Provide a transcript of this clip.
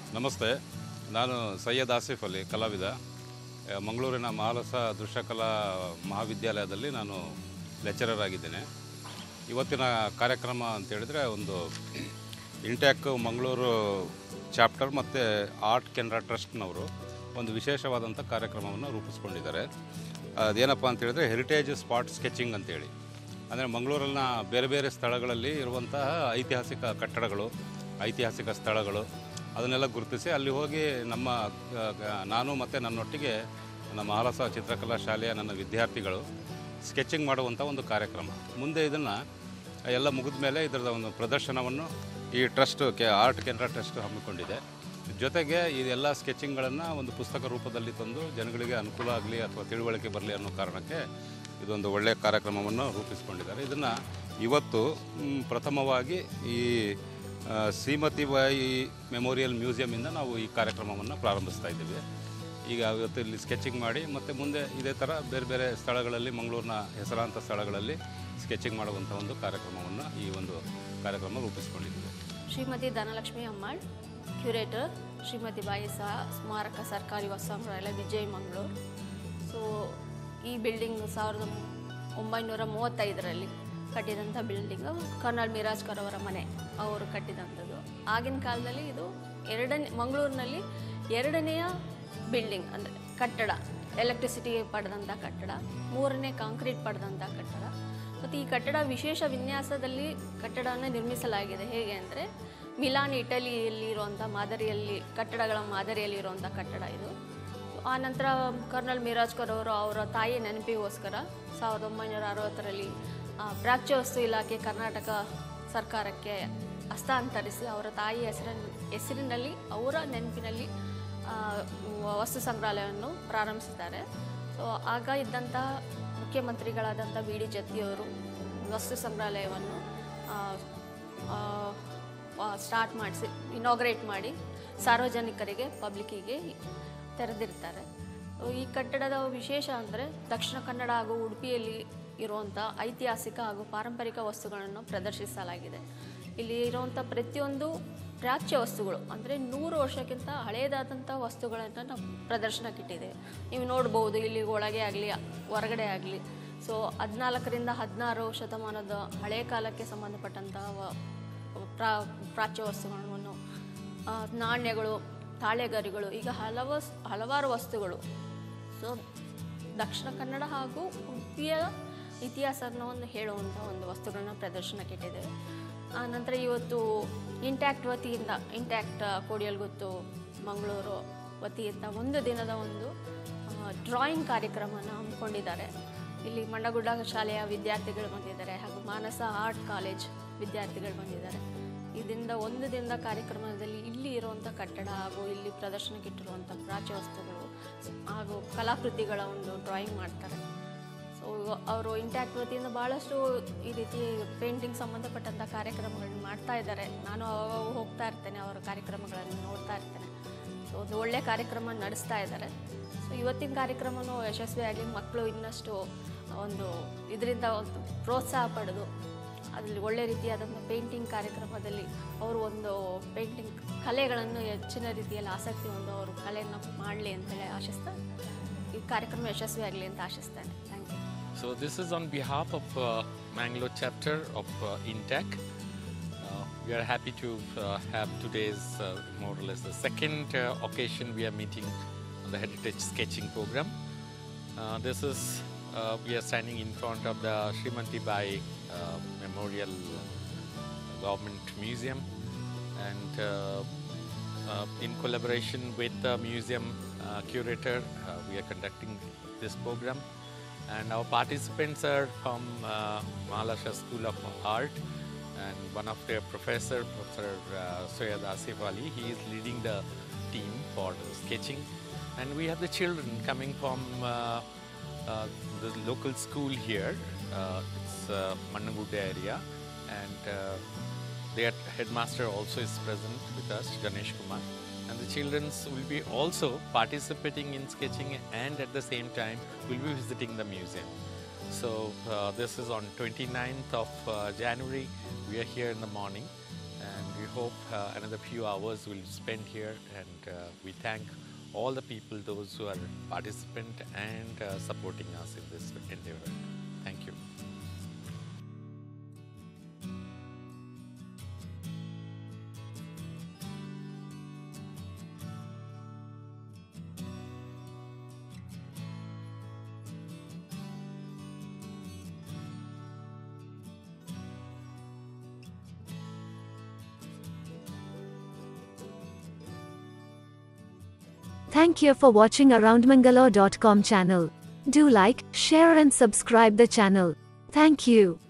ನಮಸ್ತೆ, ನಾನು ಸೈಯದ್ ಆಸಿಫ್ ಅಲಿ ಕಲಾವಿದ. ಮಂಗಳೂರಿನ ಮಹಾಲಸ ದೃಶ್ಯಕಲಾ ಮಹಾವಿದ್ಯಾಲಯದಲ್ಲಿ ನಾನು ಲೆಕ್ಚರರ್ ಆಗಿದ್ದೇನೆ. ಇವತ್ತಿನ ಕಾರ್ಯಕ್ರಮ ಅಂತೇಳಿದರೆ ಒಂದು ಇಂಟ್ಯಾಕ್ ಮಂಗಳೂರು ಚಾಪ್ಟರ್ ಮತ್ತು ಆರ್ಟ್ಕನರಾ ಟ್ರಸ್ಟ್ನವರು ಒಂದು ವಿಶೇಷವಾದಂಥ ಕಾರ್ಯಕ್ರಮವನ್ನು ರೂಪಿಸ್ಕೊಂಡಿದ್ದಾರೆ. ಅದೇನಪ್ಪ ಅಂತೇಳಿದರೆ ಹೆರಿಟೇಜ್ ಸ್ಪಾಟ್ ಸ್ಕೆಚಿಂಗ್ ಅಂತೇಳಿ. ಅಂದರೆ ಮಂಗಳೂರಿನ ಬೇರೆ ಬೇರೆ ಸ್ಥಳಗಳಲ್ಲಿ ಇರುವಂತಹ ಐತಿಹಾಸಿಕ ಕಟ್ಟಡಗಳು, ಐತಿಹಾಸಿಕ ಸ್ಥಳಗಳು ಅದನ್ನೆಲ್ಲ ಗುರುತಿಸಿ ಅಲ್ಲಿ ಹೋಗಿ ನಾನು ಮತ್ತು ನನ್ನೊಟ್ಟಿಗೆ ನಮ್ಮ ಮಹಾಲಸ ಚಿತ್ರಕಲಾ ಶಾಲೆಯ ನನ್ನ ವಿದ್ಯಾರ್ಥಿಗಳು ಸ್ಕೆಚಿಂಗ್ ಮಾಡುವಂಥ ಒಂದು ಕಾರ್ಯಕ್ರಮ. ಮುಂದೆ ಇದನ್ನು ಎಲ್ಲ ಮುಗಿದ ಮೇಲೆ ಇದರ ಒಂದು ಪ್ರದರ್ಶನವನ್ನು ಈ ಟ್ರಸ್ಟ್ ಆರ್ಟ್ಕನರಾ ಟ್ರಸ್ಟ್ ಹಮ್ಮಿಕೊಂಡಿದೆ. ಜೊತೆಗೆ ಇದೆಲ್ಲ ಸ್ಕೆಚಿಂಗ್ಗಳನ್ನು ಒಂದು ಪುಸ್ತಕ ರೂಪದಲ್ಲಿ ತಂದು ಜನಗಳಿಗೆ ಅನುಕೂಲ ಆಗಲಿ ಅಥವಾ ತಿಳುವಳಿಕೆ ಬರಲಿ ಅನ್ನೋ ಕಾರಣಕ್ಕೆ ಇದೊಂದು ಒಳ್ಳೆಯ ಕಾರ್ಯಕ್ರಮವನ್ನು ರೂಪಿಸಿಕೊಂಡಿದ್ದಾರೆ. ಇದನ್ನು ಇವತ್ತು ಪ್ರಥಮವಾಗಿ ಈ ಶ್ರೀಮತಿಬಾಯಿ ಮೆಮೋರಿಯಲ್ ಮ್ಯೂಸಿಯಮಿಂದ ನಾವು ಈ ಕಾರ್ಯಕ್ರಮವನ್ನು ಪ್ರಾರಂಭಿಸ್ತಾ ಇದ್ದೀವಿ. ಈಗ ಇವತ್ತು ಇಲ್ಲಿ ಸ್ಕೆಚಿಂಗ್ ಮಾಡಿ ಮತ್ತು ಮುಂದೆ ಇದೇ ಥರ ಬೇರೆ ಬೇರೆ ಸ್ಥಳಗಳಲ್ಲಿ, ಮಂಗಳೂರಿನ ಹೆಸರಾಂತ ಸ್ಥಳಗಳಲ್ಲಿ ಸ್ಕೆಚಿಂಗ್ ಮಾಡುವಂಥ ಒಂದು ಕಾರ್ಯಕ್ರಮವನ್ನು ಈ ಒಂದು ಕಾರ್ಯಕ್ರಮ ರೂಪಿಸಿಕೊಂಡಿದ್ದೀವಿ. ಶ್ರೀಮತಿ ಧನಲಕ್ಷ್ಮಿ ಅಮ್ಮಳ್, ಕ್ಯೂರೇಟರ್, ಶ್ರೀಮಂತಿಬಾಯಿ ಸ್ಮಾರಕ ಸರ್ಕಾರಿ ವಸ್ತುಸಂಗ್ರಹಾಲಯ ವಿಜಯ್ ಮಂಗಳೂರು. ಸೊ ಈ ಬಿಲ್ಡಿಂಗ್ 1935ರಲ್ಲಿ ಕಟ್ಟಿದಂಥ ಬಿಲ್ಡಿಂಗು. ಕರ್ನಲ್ ಮಿರಾಜ್ಕರ್ ಅವರ ಮನೆ ಅವರು ಕಟ್ಟಿದಂಥದ್ದು. ಆಗಿನ ಕಾಲದಲ್ಲಿ ಇದು ಮಂಗಳೂರಿನಲ್ಲಿ ಎರಡನೆಯ ಬಿಲ್ಡಿಂಗ್, ಅಂದರೆ ಕಟ್ಟಡ, ಎಲೆಕ್ಟ್ರಿಸಿಟಿ ಪಡೆದಂಥ ಕಟ್ಟಡ, 3ನೇ ಕಾಂಕ್ರೀಟ್ ಪಡೆದಂಥ ಕಟ್ಟಡ. ಮತ್ತು ಈ ಕಟ್ಟಡ ವಿಶೇಷ ವಿನ್ಯಾಸದಲ್ಲಿ ಕಟ್ಟಡವನ್ನು ನಿರ್ಮಿಸಲಾಗಿದೆ. ಹೇಗೆ ಅಂದರೆ ಮಿಲಾನ್, ಇಟಲಿಯಲ್ಲಿರುವಂಥ ಕಟ್ಟಡಗಳ ಮಾದರಿಯಲ್ಲಿರುವಂಥ ಕಟ್ಟಡ ಇದು. ಆನಂತರ ಕರ್ನಲ್ ಮಿರಾಜ್ಕರ್ ಅವರು ಅವರ ತಾಯಿ ನೆನಪಿಗೋಸ್ಕರ 1960ರಲ್ಲಿ ಪ್ರಾಚ್ಯ ವಸ್ತು ಇಲಾಖೆ ಕರ್ನಾಟಕ ಸರ್ಕಾರಕ್ಕೆ ಹಸ್ತಾಂತರಿಸಿ ಅವರ ತಾಯಿ ಹೆಸರಿನಲ್ಲಿ ಅವರ ನೆನಪಿನಲ್ಲಿ ವಸ್ತು ಸಂಗ್ರಹಾಲಯವನ್ನು ಪ್ರಾರಂಭಿಸಿದ್ದಾರೆ. ಸೊ ಆಗ ಇದ್ದಂತಹ ಮುಖ್ಯಮಂತ್ರಿಗಳಾದಂಥ ವಿ.ಡಿ. ಜತ್ತಿಯವರು ವಸ್ತು ಸಂಗ್ರಹಾಲಯವನ್ನು ಸ್ಟಾರ್ಟ್ ಮಾಡಿಸಿ, ಇನಾಗ್ರೇಟ್ ಮಾಡಿ ಸಾರ್ವಜನಿಕರಿಗೆ, ಪಬ್ಲಿಕ್ಕಿಗೆ ತೆರೆದಿರ್ತಾರೆ. ಈ ಕಟ್ಟಡದ ವಿಶೇಷ ಅಂದರೆ ದಕ್ಷಿಣ ಕನ್ನಡ ಹಾಗೂ ಉಡುಪಿಯಲ್ಲಿ ಇರುವಂಥ ಐತಿಹಾಸಿಕ ಹಾಗೂ ಪಾರಂಪರಿಕ ವಸ್ತುಗಳನ್ನು ಪ್ರದರ್ಶಿಸಲಾಗಿದೆ. ಇಲ್ಲಿ ಇರುವಂಥ ಪ್ರತಿಯೊಂದು ಪ್ರಾಚ್ಯ ವಸ್ತುಗಳು, ಅಂದರೆ 100 ವರ್ಷಕ್ಕಿಂತ ಹಳೆಯದಾದಂಥ ವಸ್ತುಗಳನ್ನು ನಾವು ಪ್ರದರ್ಶನಕ್ಕಿಟ್ಟಿದ್ದೇವೆ. ನೀವು ನೋಡ್ಬೋದು, ಇಲ್ಲಿ ಒಳಗೆ ಆಗಲಿ ಹೊರಗಡೆ ಆಗಲಿ. ಸೊ 14ರಿಂದ 16 ಶತಮಾನದ ಹಳೆಯ ಕಾಲಕ್ಕೆ ಸಂಬಂಧಪಟ್ಟಂತಹ ಪ್ರಾಚ್ಯ ವಸ್ತುಗಳನ್ನು, ನಾಣ್ಯಗಳು, ತಾಳೆಗರಿಗಳು, ಈಗ ಹಲವಾರು ವಸ್ತುಗಳು. ಸೊ ದಕ್ಷಿಣ ಕನ್ನಡ ಹಾಗೂ ಉಡುಪಿಯ ಇತಿಹಾಸವನ್ನು ಹೇಳುವಂಥ ಒಂದು ವಸ್ತುಗಳನ್ನ ಪ್ರದರ್ಶನಕ್ಕಿಟ್ಟಿದ್ದೇವೆ. ಆನಂತರ ಇವತ್ತು ಇಂಟ್ಯಾಕ್ಟ್ ವತಿಯಿಂದ, ಇಂಟ್ಯಾಕ್ಟ್ ಕೋಡಿಯಲ್ಗುತ್ತು ಮಂಗಳೂರು ವತಿಯಿಂದ ಒಂದು ದಿನದ ಒಂದು ಡ್ರಾಯಿಂಗ್ ಕಾರ್ಯಕ್ರಮವನ್ನು ಹಮ್ಮಿಕೊಂಡಿದ್ದಾರೆ. ಇಲ್ಲಿ ಮಣ್ಣಗುಡ್ಡ ಶಾಲೆಯ ವಿದ್ಯಾರ್ಥಿಗಳು ಬಂದಿದ್ದಾರೆ ಹಾಗೂ ಮಾನಸ ಆರ್ಟ್ ಕಾಲೇಜ್ ವಿದ್ಯಾರ್ಥಿಗಳು ಬಂದಿದ್ದಾರೆ. ಇದರಿಂದ ಒಂದು ದಿನದ ಕಾರ್ಯಕ್ರಮದಲ್ಲಿ ಇಲ್ಲಿ ಇರುವಂಥ ಕಟ್ಟಡ ಹಾಗೂ ಇಲ್ಲಿ ಪ್ರದರ್ಶನಕ್ಕಿಟ್ಟಿರುವಂಥ ಪ್ರಾಚ್ಯ ವಸ್ತುಗಳು ಹಾಗೂ ಕಲಾಕೃತಿಗಳ ಒಂದು ಡ್ರಾಯಿಂಗ್ ಮಾಡ್ತಾರೆ. ಸೊ ಅವರು ಇಂಟ್ಯಾಕ್ಟ್ ವತಿಯಿಂದ ಭಾಳಷ್ಟು ಈ ರೀತಿ ಪೇಂಟಿಂಗ್ ಸಂಬಂಧಪಟ್ಟಂಥ ಕಾರ್ಯಕ್ರಮಗಳನ್ನ ಮಾಡ್ತಾ ಇದ್ದಾರೆ. ನಾನು ಅವಾಗ ಹೋಗ್ತಾ ಇರ್ತೇನೆ, ಅವರ ಕಾರ್ಯಕ್ರಮಗಳನ್ನು ನೋಡ್ತಾ ಇರ್ತೇನೆ. ಸೊ ಒಂದು ಒಳ್ಳೆಯ ಕಾರ್ಯಕ್ರಮ ನಡೆಸ್ತಾ ಇದ್ದಾರೆ. ಸೊ ಇವತ್ತಿನ ಕಾರ್ಯಕ್ರಮನೂ ಯಶಸ್ವಿಯಾಗಿ ಮಕ್ಕಳು ಇನ್ನಷ್ಟು ಒಂದು ಇದರಿಂದ ಒಂದು ಪ್ರೋತ್ಸಾಹ ಪಡೆದು ಅದರಲ್ಲಿ ಒಳ್ಳೆ ರೀತಿಯಾದಂಥ ಪೇಂಟಿಂಗ್ ಕಾರ್ಯಕ್ರಮದಲ್ಲಿ ಅವರು ಒಂದು ಪೇಂಟಿಂಗ್ ಕಲೆಗಳನ್ನು ಹೆಚ್ಚಿನ ರೀತಿಯಲ್ಲಿ ಆಸಕ್ತಿ ಹೊಂದು ಅವರು ಕಲೆಯನ್ನು ಮಾಡಲಿ ಅಂತೇಳಿ ಆಶಿಸ್ತಾ ಈ ಕಾರ್ಯಕ್ರಮ ಯಶಸ್ವಿಯಾಗಲಿ ಅಂತ ಆಶಿಸ್ತೇನೆ. Thank you. So this is on behalf of Mangalore chapter of INTACH. We are happy to have today's more or less the second occasion we are meeting on the heritage sketching program. This is we are standing in front of the Shreemanthibai Memorial Government Museum, and in collaboration with the museum curator we are conducting this program, and our participants are from Mahalasa School of Art, and one of their Professor Syed Asif Ali, he is leading the team for the sketching, and we have the children coming from the local school here. It's Mannagudde area, and their headmaster also is present with us, Ganesh, Kumar, and the children will be also participating in sketching, and at the same time will be visiting the museum. So this is on 29th of January. We are here in the morning, and We hope another few hours we'll spend here, and we thank all the people, those who are participant and supporting us in this endeavor. Thank you. Thank you for watching aroundmangalore.com channel. Do like, share and subscribe the channel. Thank you.